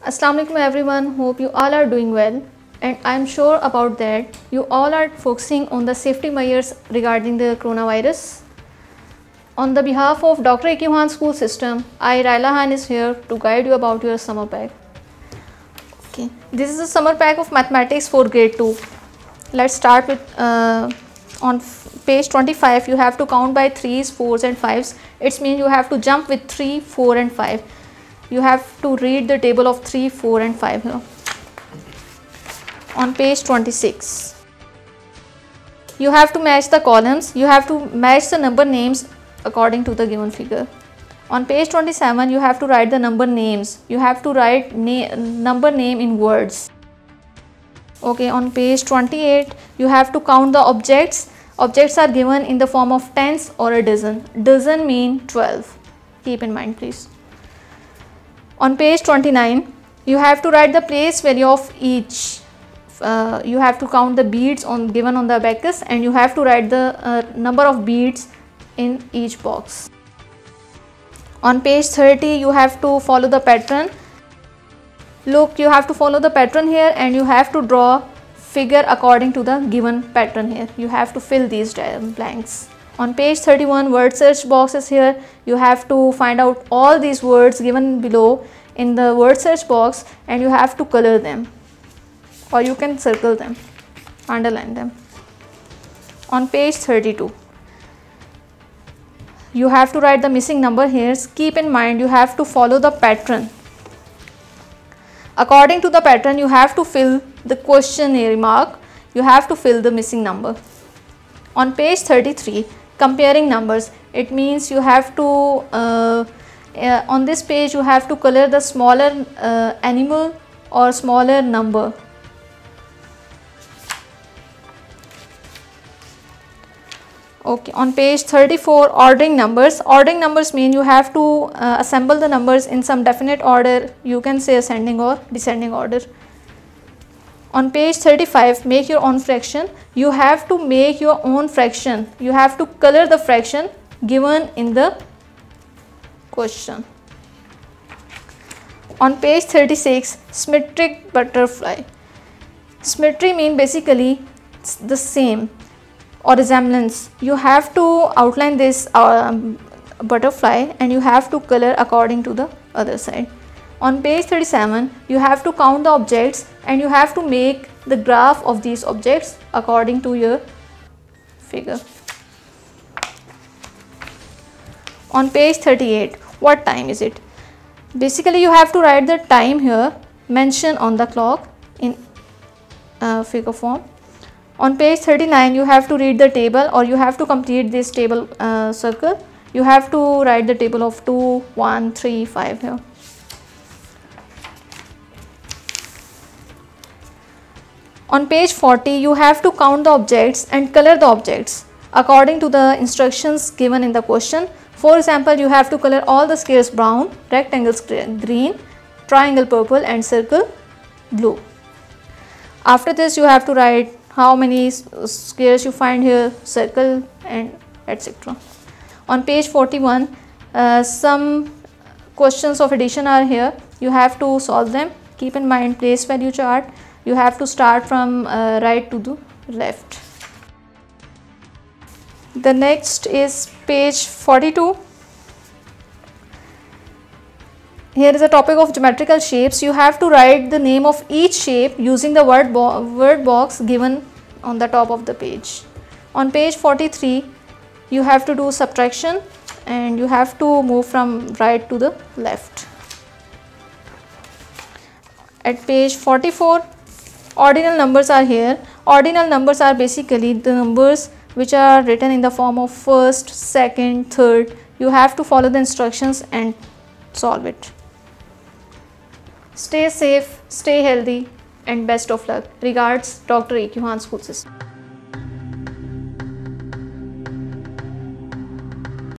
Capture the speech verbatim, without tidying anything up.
Assalamu alaikum everyone, hope you all are doing well, and I am sure about that you all are focusing on the safety measures regarding the coronavirus. On the behalf of Doctor Ekihan School System, I Raila Han is here to guide you about your summer pack. Okay, this is a summer pack of mathematics for grade two. Let's start with uh, on page twenty-five. You have to count by threes, fours and fives. It means you have to jump with three, four and five. You have to read the table of three, four and five here. On page twenty-six, you have to match the columns. You have to match the number names according to the given figure. On page twenty-seven, you have to write the number names. You have to write na number name in words. Okay, on page twenty-eight, you have to count the objects. Objects are given in the form of tens or a dozen. Dozen mean twelve. Keep in mind, please. On page twenty-nine, you have to write the place value of each. Uh, you have to count the beads on given on the abacus, and you have to write the uh, number of beads in each box. On page thirty, you have to follow the pattern. Look, you have to follow the pattern here, and you have to draw figure according to the given pattern here. You have to fill these blanks. On page thirty-one, word search box is here. You have to find out all these words given below in the word search box, and you have to color them, or you can circle them, underline them. On page thirty-two, you have to write the missing number here. Keep in mind, you have to follow the pattern. According to the pattern, you have to fill the question remark. You have to fill the missing number. On page thirty-three, comparing numbers, it means you have to uh, uh, on this page you have to color the smaller uh, animal or smaller number. Okay, on page thirty-four, ordering numbers. Ordering numbers mean you have to uh, assemble the numbers in some definite order. You can say ascending or descending order. On page thirty-five, make your own fraction. You have to make your own fraction. You have to color the fraction given in the question. On page thirty-six, symmetric butterfly. Symmetry mean basically the same or resemblance. You have to outline this um, butterfly, and you have to color according to the other side. On page thirty-seven, you have to count the objects, and you have to make the graph of these objects according to your figure. On page thirty-eight, what time is it? Basically, you have to write the time here, mention on the clock in uh, figure form. On page thirty-nine, you have to read the table, or you have to complete this table uh, circle. You have to write the table of two, one, three, five here. On page forty, you have to count the objects and color the objects according to the instructions given in the question. For example, you have to color all the squares brown, rectangles green, triangle purple and circle blue. After this, you have to write how many squares you find here, circle and et cetera. On page forty-one, uh, some questions of addition are here. You have to solve them. Keep in mind place value chart. You have to start from uh, right to the left. The next is page forty-two. Here is a topic of geometrical shapes. You have to write the name of each shape using the word, bo word box given on the top of the page. On page forty-three, you have to do subtraction, and you have to move from right to the left. At page forty-four, ordinal numbers are here. Ordinal numbers are basically the numbers which are written in the form of first, second, third. You have to follow the instructions and solve it. Stay safe, stay healthy, and best of luck. Regards, Doctor Ekihan School System.